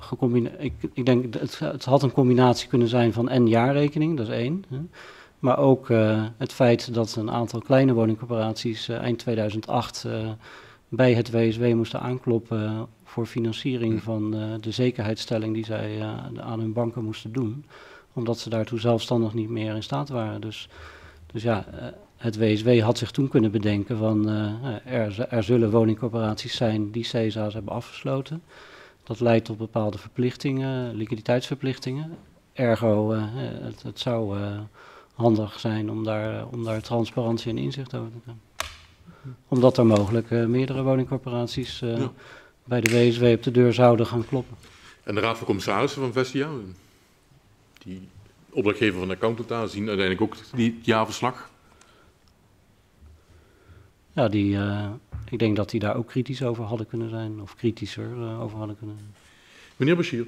het had een combinatie kunnen zijn van en jaarrekening, dat is één. Hè. Maar ook het feit dat een aantal kleine woningcorporaties eind 2008 bij het WSW moesten aankloppen voor financiering van de zekerheidsstelling die zij aan hun banken moesten doen. Omdat ze daartoe zelfstandig niet meer in staat waren. Dus het WSW had zich toen kunnen bedenken van er zullen woningcorporaties zijn die CESA's hebben afgesloten. Dat leidt tot bepaalde verplichtingen, liquiditeitsverplichtingen. Ergo, het zou handig zijn om daar transparantie en inzicht over te krijgen. Omdat er mogelijk meerdere woningcorporaties bij de WSW op de deur zouden gaan kloppen. En de Raad van Commissarissen van Vestia, die opdrachtgever van de accountant, zien uiteindelijk ook die jaarverslag? Ja, ik denk dat die daar ook kritisch over hadden kunnen zijn, of kritischer over hadden kunnen zijn. Meneer Bashir.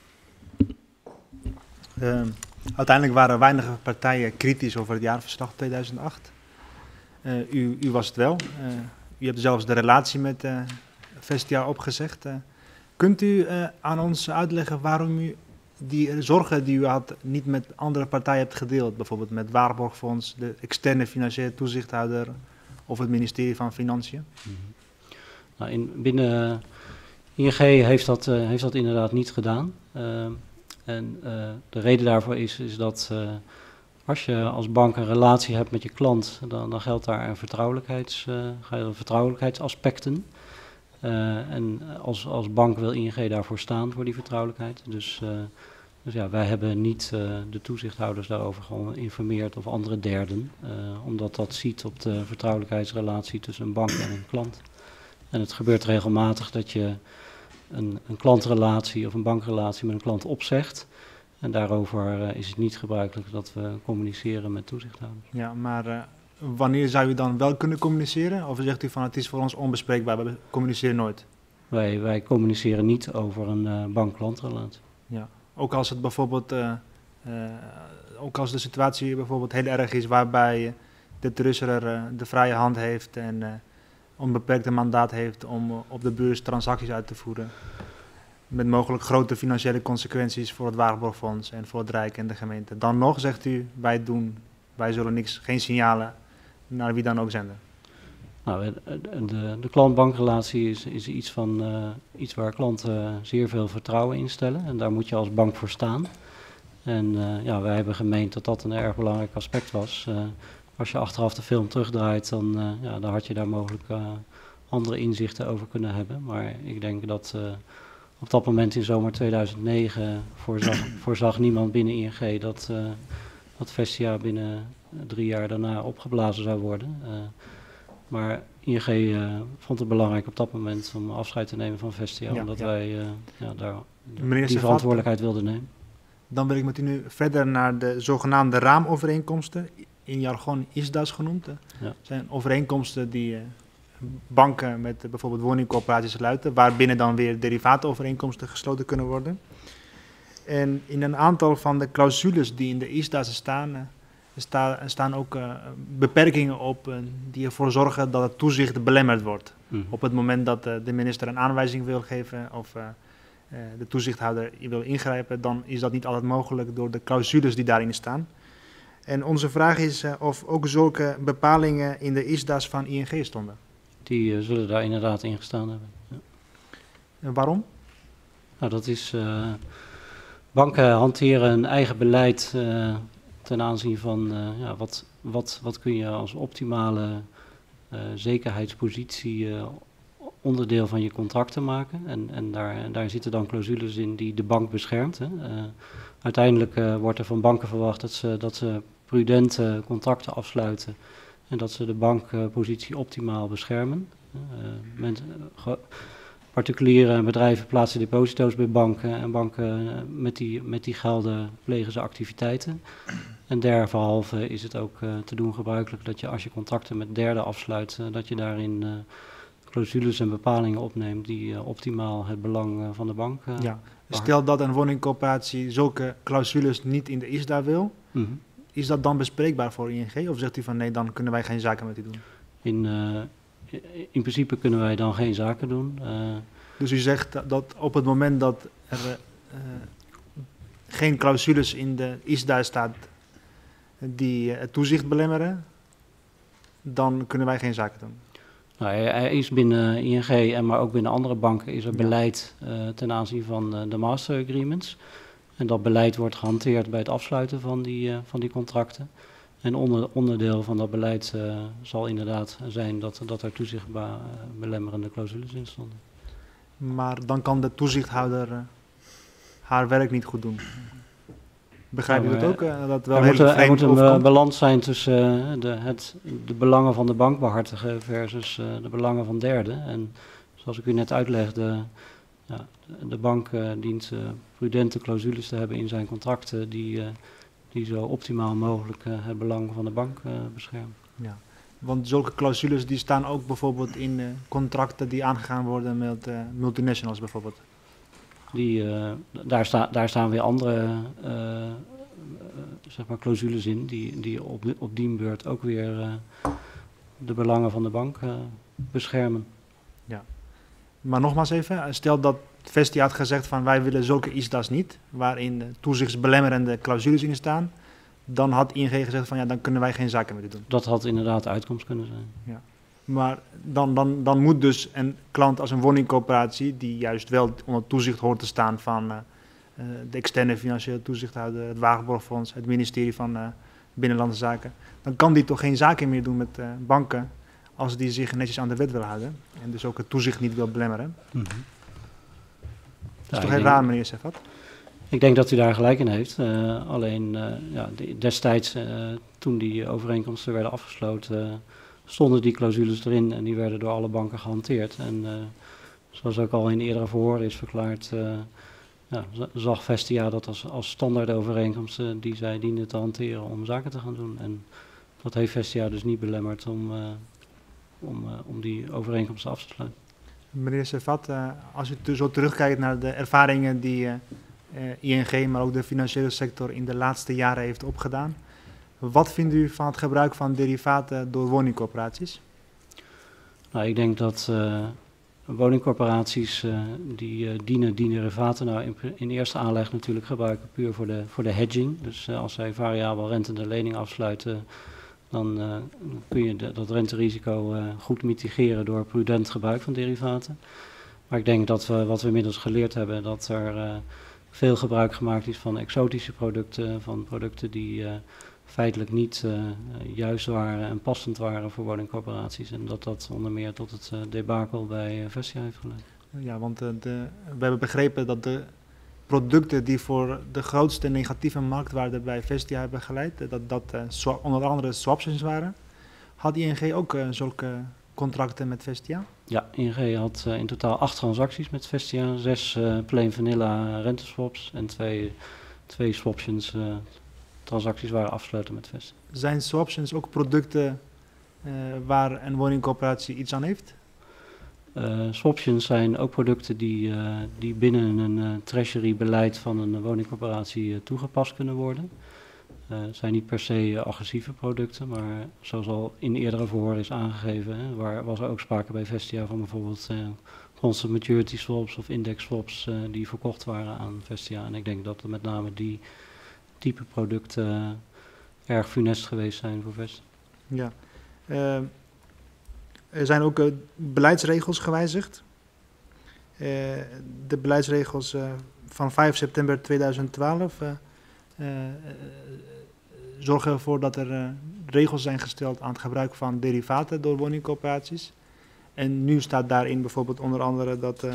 Uiteindelijk waren weinig partijen kritisch over het jaarverslag 2008. U was het wel. U hebt zelfs de relatie met Vestia opgezegd. Kunt u aan ons uitleggen waarom u die zorgen die u had niet met andere partijen hebt gedeeld? Bijvoorbeeld met Waarborgfonds, de externe financiële toezichthouder of het ministerie van Financiën? Nou, binnen ING heeft dat inderdaad niet gedaan. De reden daarvoor is dat als je als bank een relatie hebt met je klant, dan geldt daar vertrouwelijkheidsaspecten. En als bank wil ING daarvoor staan, voor die vertrouwelijkheid. Dus wij hebben niet de toezichthouders daarover gewoon geïnformeerd of andere derden. Omdat dat ziet op de vertrouwelijkheidsrelatie tussen een bank en een klant. En het gebeurt regelmatig dat je een klantrelatie of een bankrelatie met een klant opzegt. En daarover is het niet gebruikelijk dat we communiceren met toezichthouders. Ja, maar wanneer zou u dan wel kunnen communiceren? Of zegt u van het is voor ons onbespreekbaar, we communiceren nooit? Wij communiceren niet over een bank-klantrelatie. Ja, ook als het bijvoorbeeld, ook als de situatie bijvoorbeeld heel erg is waarbij de treasurer de vrije hand heeft en onbeperkte mandaat heeft om op de beurs transacties uit te voeren. Met mogelijk grote financiële consequenties voor het Waarborgfonds en voor het Rijk en de gemeente. Dan nog zegt u, wij zullen geen signalen naar wie dan ook zenden. Nou, de klant-bankrelatie is iets waar klanten zeer veel vertrouwen in stellen. En daar moet je als bank voor staan. En wij hebben gemeend dat dat een erg belangrijk aspect was. Als je achteraf de film terugdraait, dan had je daar mogelijk andere inzichten over kunnen hebben. Maar ik denk dat op dat moment in zomer 2009 voorzag niemand binnen ING dat Vestia binnen 3 jaar daarna opgeblazen zou worden. Maar ING vond het belangrijk op dat moment om afscheid te nemen van Vestia, omdat wij daar die verantwoordelijkheid wilden nemen. Dan wil ik met u nu verder naar de zogenaamde raamovereenkomsten. in jargon ISDA's genoemd. Dat Ja. zijn overeenkomsten die banken met bijvoorbeeld woningcorporaties sluiten, waarbinnen dan weer derivaatovereenkomsten gesloten kunnen worden. En in een aantal van de clausules die in de ISDA's staan ook beperkingen op die ervoor zorgen dat het toezicht belemmerd wordt. Op het moment dat de minister een aanwijzing wil geven of de toezichthouder wil ingrijpen, dan is dat niet altijd mogelijk door de clausules die daarin staan. En onze vraag is of ook zulke bepalingen in de ISDA's van ING stonden. Die zullen daar inderdaad in gestaan hebben. Ja. En waarom? Nou, dat is... banken hanteren een eigen beleid ten aanzien van wat kun je als optimale zekerheidspositie onderdeel van je contracten maken. En daar zitten dan clausules in die de bank beschermt. Hè. Uiteindelijk wordt er van banken verwacht dat ze prudente contracten afsluiten en dat ze de bankpositie optimaal beschermen. Particuliere bedrijven plaatsen deposito's bij banken en banken met die gelden plegen ze activiteiten. En derhalve is het ook te doen gebruikelijk dat je als je contracten met derden afsluit, dat je daarin clausules en bepalingen opneemt die optimaal het belang van de bank ja. Stel dat een woningcorporatie zulke clausules niet in de ISDA wil, is dat dan bespreekbaar voor ING? Of zegt u van nee, dan kunnen wij geen zaken met u doen? In principe kunnen wij dan geen zaken doen. Dus u zegt dat op het moment dat er geen clausules in de ISDA staat die het toezicht belemmeren, dan kunnen wij geen zaken doen? Nou, er is binnen ING maar ook binnen andere banken is er beleid ten aanzien van de master agreements. En dat beleid wordt gehanteerd bij het afsluiten van die contracten. En onderdeel van dat beleid zal inderdaad zijn dat er toezichtbelemmerende clausules in stonden. Maar dan kan de toezichthouder haar werk niet goed doen. Begrijp je dat ook? Dat wel er moet een balans zijn tussen de belangen van de bank behartigen versus de belangen van derden. En zoals ik u net uitlegde, de bank dient prudente clausules te hebben in zijn contracten die zo optimaal mogelijk het belang van de bank beschermen. Ja, want zulke clausules die staan ook bijvoorbeeld in contracten die aangegaan worden met multinationals bijvoorbeeld. Daar staan weer andere clausules in die op die beurt ook weer de belangen van de bank beschermen. Ja, maar nogmaals even, stel dat Vestia had gezegd van wij willen zulke ISDA's niet, waarin toezichtsbelemmerende clausules in staan, dan had ING gezegd van ja, dan kunnen wij geen zaken met u doen. Dat had inderdaad de uitkomst kunnen zijn. Ja. Maar dan moet dus een klant als een woningcorporatie, die juist wel onder toezicht hoort te staan van de externe financiële toezichthouder, het Waarborgfonds, het ministerie van Binnenlandse Zaken, dan kan die toch geen zaken meer doen met banken als die zich netjes aan de wet wil houden en dus ook het toezicht niet wil belemmeren. Dat is toch heel raar, meneer Sefat? Ik denk dat u daar gelijk in heeft. Alleen destijds, toen die overeenkomsten werden afgesloten, stonden die clausules erin en die werden door alle banken gehanteerd. En zoals ook al in eerdere verhoren is verklaard, zag Vestia dat als standaard overeenkomsten die zij dienden te hanteren om zaken te gaan doen. En dat heeft Vestia dus niet belemmerd om die overeenkomsten af te sluiten. Meneer Sefat, als u zo terugkijkt naar de ervaringen die ING, maar ook de financiële sector in de laatste jaren heeft opgedaan, wat vindt u van het gebruik van derivaten door woningcorporaties? Nou, ik denk dat woningcorporaties die dienen derivaten nou in eerste aanleg natuurlijk gebruiken puur voor de hedging. Dus als zij variabel rentende lening afsluiten, dan kun je dat renterisico goed mitigeren door prudent gebruik van derivaten. Maar ik denk dat wat we inmiddels geleerd hebben, dat er veel gebruik gemaakt is van exotische producten, van producten die feitelijk niet juist waren en passend waren voor woningcorporaties. En dat onder meer tot het debakel bij Vestia heeft geleid. Ja, want we hebben begrepen dat de producten die voor de grootste negatieve marktwaarde bij Vestia hebben geleid, dat onder andere swaptions waren. Had ING ook zulke contracten met Vestia? Ja, ING had in totaal 8 transacties met Vestia, 6 plain vanilla renteswaps en 2 swaptions transacties waren afgesloten met Vestia. Zijn swaptions ook producten waar een woningcorporatie iets aan heeft? Swaptions zijn ook producten die binnen een treasury-beleid van een woningcorporatie toegepast kunnen worden. Het zijn niet per se agressieve producten, maar zoals al in eerdere verhoren is aangegeven, was er ook sprake bij Vestia van bijvoorbeeld constant maturity swaps of index swaps die verkocht waren aan Vestia. En ik denk dat met name die type producten erg funest geweest zijn voor Vestia. Ja. Er zijn ook beleidsregels gewijzigd. De beleidsregels van 5 september 2012 zorgen ervoor dat er regels zijn gesteld aan het gebruik van derivaten door woningcorporaties. En nu staat daarin bijvoorbeeld onder andere dat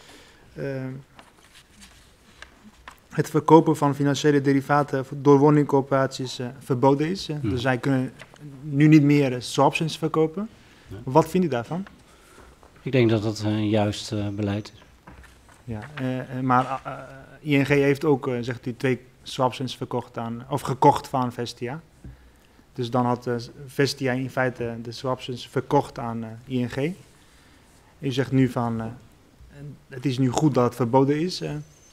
het verkopen van financiële derivaten door woningcorporaties verboden is. Dus zij kunnen nu niet meer swaptions verkopen. Ja. Wat vindt u daarvan? Ik denk dat dat een juist beleid is. Ja, maar ING heeft ook, zegt u, 2 swaptions gekocht van Vestia. Dus dan had Vestia in feite de swaptions verkocht aan ING. U zegt nu van, het is nu goed dat het verboden is.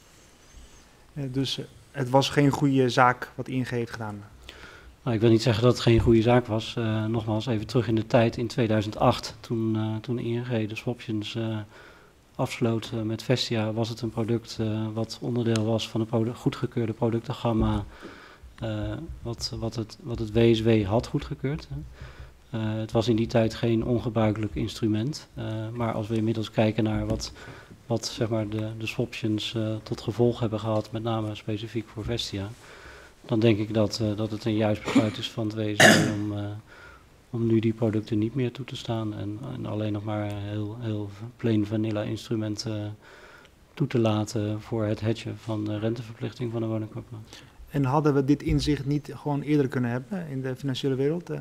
Dus het was geen goede zaak wat ING heeft gedaan. Nou, ik wil niet zeggen dat het geen goede zaak was. Nogmaals, even terug in de tijd in 2008, toen ING de swaptions afsloot met Vestia, was het een product wat onderdeel was van een goedgekeurde productengamma, wat het WSW had goedgekeurd. Het was in die tijd geen ongebruikelijk instrument, maar als we inmiddels kijken naar wat zeg maar de swaptions tot gevolg hebben gehad, met name specifiek voor Vestia, dan denk ik dat het een juist besluit is van het WSW om nu die producten niet meer toe te staan en alleen nog maar heel plain vanilla instrumenten toe te laten voor het hedgen van de renteverplichting van de woningcorporatie. En hadden we dit inzicht niet gewoon eerder kunnen hebben in de financiële wereld?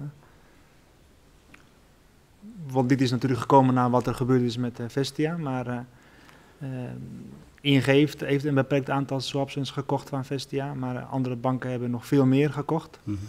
Want dit is natuurlijk gekomen na wat er gebeurd is met Vestia, maar ING heeft een beperkt aantal swaptions gekocht van Vestia, maar andere banken hebben nog veel meer gekocht. Mm-hmm.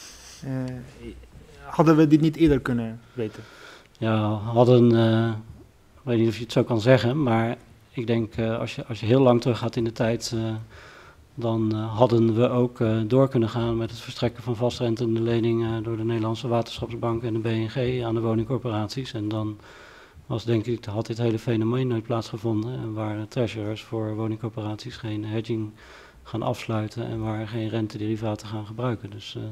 Hadden we dit niet eerder kunnen weten? Ja, ik weet niet of je het zo kan zeggen, maar ik denk als je heel lang terug gaat in de tijd, dan hadden we ook door kunnen gaan met het verstrekken van vastrentende leningen door de Nederlandse Waterschapsbank en de BNG aan de woningcorporaties. En dan had dit hele fenomeen nooit plaatsgevonden en waren treasurers voor woningcorporaties geen hedging gaan afsluiten en waar geen rentederivaten gaan gebruiken.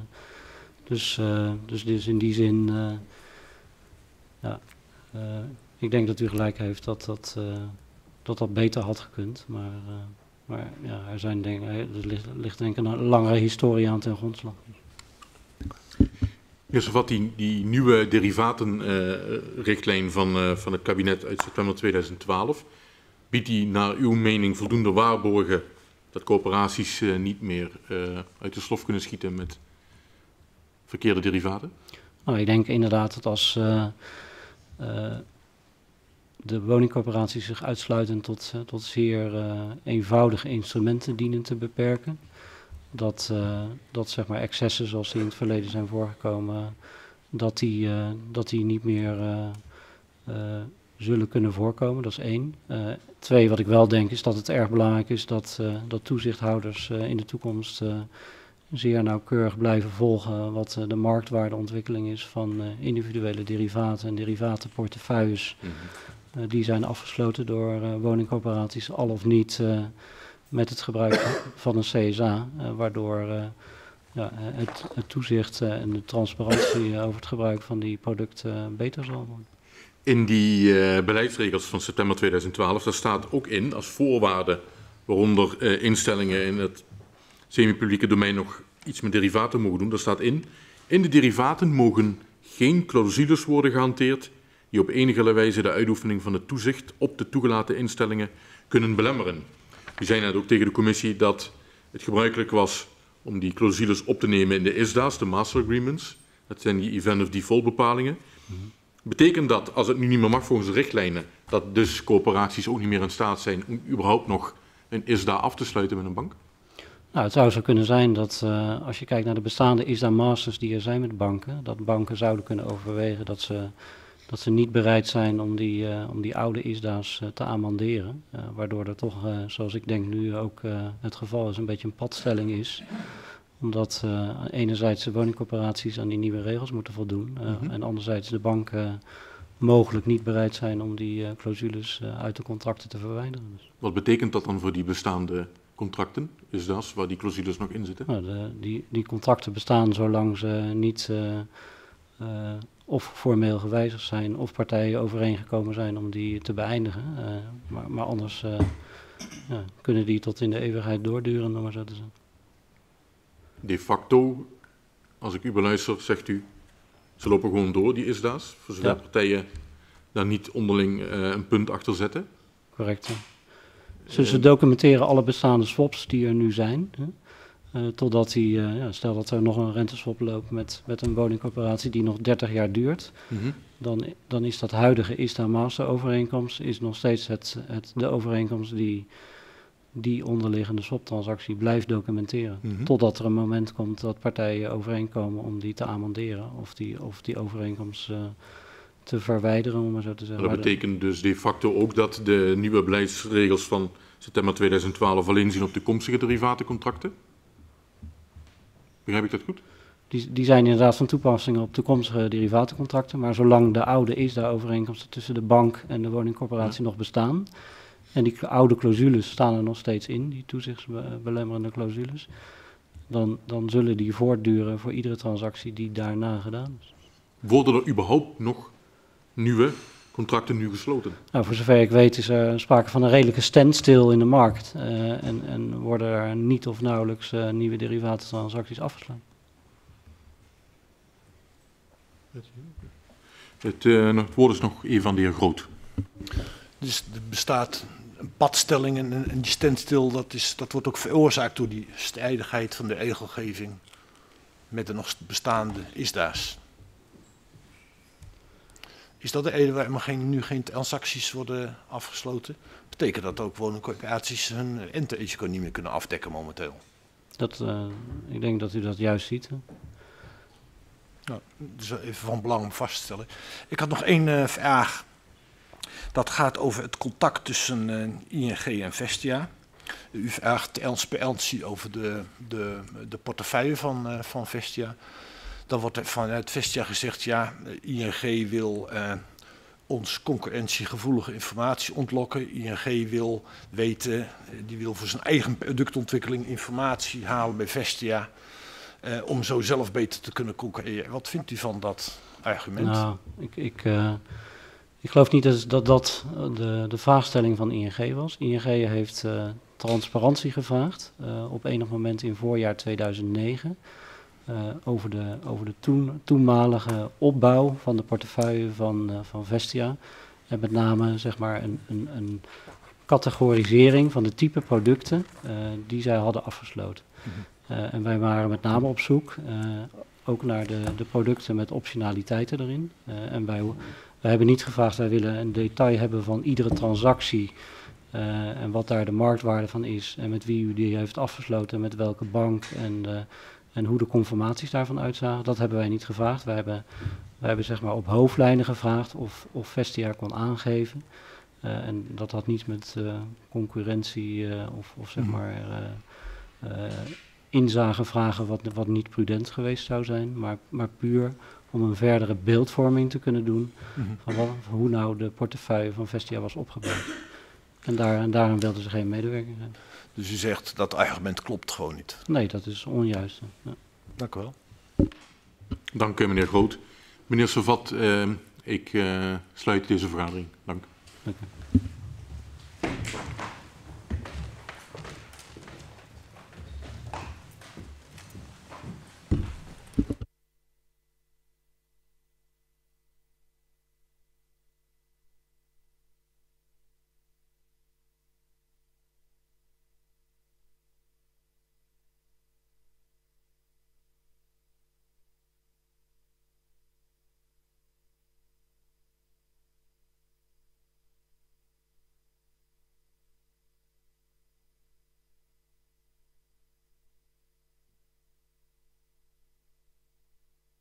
Dus in die zin, ik denk dat u gelijk heeft dat beter had gekund. Maar ja, er ligt denk ik een langere historie aan ten grondslag. Dus wat die nieuwe derivatenrichtlijn van het kabinet uit september 2012, biedt die naar uw mening voldoende waarborgen dat corporaties niet meer uit de slof kunnen schieten met verkeerde derivaten? Nou, ik denk inderdaad dat als de woningcorporaties zich uitsluitend tot zeer eenvoudige instrumenten dienen te beperken, dat zeg maar excessen zoals die in het verleden zijn voorgekomen, dat die niet meer zullen kunnen voorkomen. Dat is 1. 2, wat ik wel denk, is dat het erg belangrijk is dat toezichthouders in de toekomst zeer nauwkeurig blijven volgen wat de marktwaardeontwikkeling is van individuele derivaten en derivatenportefeuilles. Mm-hmm. Die zijn afgesloten door woningcorporaties, al of niet met het gebruik van een CSA, waardoor het toezicht en de transparantie over het gebruik van die producten beter zal worden. In die beleidsregels van september 2012, daar staat ook in als voorwaarde waaronder instellingen in het semi-publieke domein nog iets met derivaten mogen doen. Daar staat in de derivaten mogen geen clausules worden gehanteerd die op enige wijze de uitoefening van het toezicht op de toegelaten instellingen kunnen belemmeren. U zei net ook tegen de commissie dat het gebruikelijk was om die clausules op te nemen in de ISDA's, de Master Agreements. Dat zijn die Event of Default bepalingen. Mm-hmm. Betekent dat, als het nu niet meer mag volgens de richtlijnen, dat dus corporaties ook niet meer in staat zijn om überhaupt nog een ISDA af te sluiten met een bank? Nou, het zou zo kunnen zijn dat als je kijkt naar de bestaande ISDA Masters die er zijn met banken, dat banken zouden kunnen overwegen dat ze niet bereid zijn om die oude ISDA's te amenderen. Waardoor er toch, zoals ik denk nu ook het geval is, een beetje een padstelling is. Omdat enerzijds de woningcorporaties aan die nieuwe regels moeten voldoen. En anderzijds de banken mogelijk niet bereid zijn om die clausules uit de contracten te verwijderen. Dus. Wat betekent dat dan voor die bestaande contracten, ISDA's, waar die clausules nog in zitten? Nou, die contracten bestaan zolang ze niet of formeel gewijzigd zijn of partijen overeengekomen zijn om die te beëindigen. Maar anders kunnen die tot in de eeuwigheid doorduren, om maar zo te zeggen. De facto, als ik u beluister, zegt u, ze lopen gewoon door, die ISDA's, voor zover partijen daar niet onderling een punt achter zetten. Correct. Ja. Ze documenteren alle bestaande swaps die er nu zijn. Totdat stel dat er nog een renteswap loopt met een woningcorporatie die nog 30 jaar duurt. Dan is dat huidige ISDA Master overeenkomst is nog steeds de overeenkomst die onderliggende swaptransactie blijft documenteren. Totdat er een moment komt dat partijen overeenkomen om die te amenderen of die overeenkomst te verwijderen, om maar zo te zeggen. Dat betekent dus de facto ook dat de nieuwe beleidsregels van september 2012 alleen zien op toekomstige derivatencontracten? Begrijp ik dat goed? Die zijn inderdaad van toepassing op toekomstige derivatencontracten, maar zolang de oude ISDA-overeenkomsten tussen de bank en de woningcorporatie nog bestaan, en die oude clausules staan er nog steeds in, die toezichtsbelemmerende clausules, dan zullen die voortduren voor iedere transactie die daarna gedaan is. Worden er überhaupt nog nieuwe contracten nu gesloten? Nou, voor zover ik weet is er sprake van een redelijke standstill in de markt en worden er niet of nauwelijks nieuwe derivatentransacties afgesloten. Het woord is nog even aan de heer Groot. Dus er bestaat een padstelling en die standstill, dat wordt ook veroorzaakt door die strijdigheid van de regelgeving met de nog bestaande ISDA's. Is dat de reden waarom nu geen transacties worden afgesloten? Betekent dat ook woningcorporaties hun renterisico niet meer kunnen afdekken momenteel? Ik denk dat u dat juist ziet. Hè? Nou, dus even van belang om vast te stellen. Ik had nog één vraag. Dat gaat over het contact tussen ING en Vestia. U vraagt transparantie over de portefeuille van Vestia. Dan wordt er vanuit Vestia gezegd, ja, ING wil ons concurrentiegevoelige informatie ontlokken. ING wil weten, die wil voor zijn eigen productontwikkeling informatie halen bij Vestia. Om zo zelf beter te kunnen concurreren. Wat vindt u van dat argument? Nou, ik geloof niet dat de vraagstelling van ING was. ING heeft transparantie gevraagd op enig moment in voorjaar 2009... over de toenmalige opbouw van de portefeuille van Vestia. En met name zeg maar een categorisering van de type producten die zij hadden afgesloten. En wij waren met name op zoek ook naar de producten met optionaliteiten erin. En wij hebben niet gevraagd, wij willen een detail hebben van iedere transactie en wat daar de marktwaarde van is en met wie u die heeft afgesloten en met welke bank en hoe de conformaties daarvan uitzagen. Dat hebben wij niet gevraagd. Wij hebben zeg maar op hoofdlijnen gevraagd of Vestia kon aangeven. En dat had niets met concurrentie of zeg maar inzagevragen wat niet prudent geweest zou zijn, maar puur om een verdere beeldvorming te kunnen doen van hoe nou de portefeuille van Vestia was opgebouwd. En daarom wilden ze geen medewerking zijn. Dus u zegt dat argument klopt gewoon niet? Nee, dat is onjuist. Ja. Dank u wel. Dank u, meneer Groot. Meneer Savat, ik sluit deze vergadering. Dank. Dank u.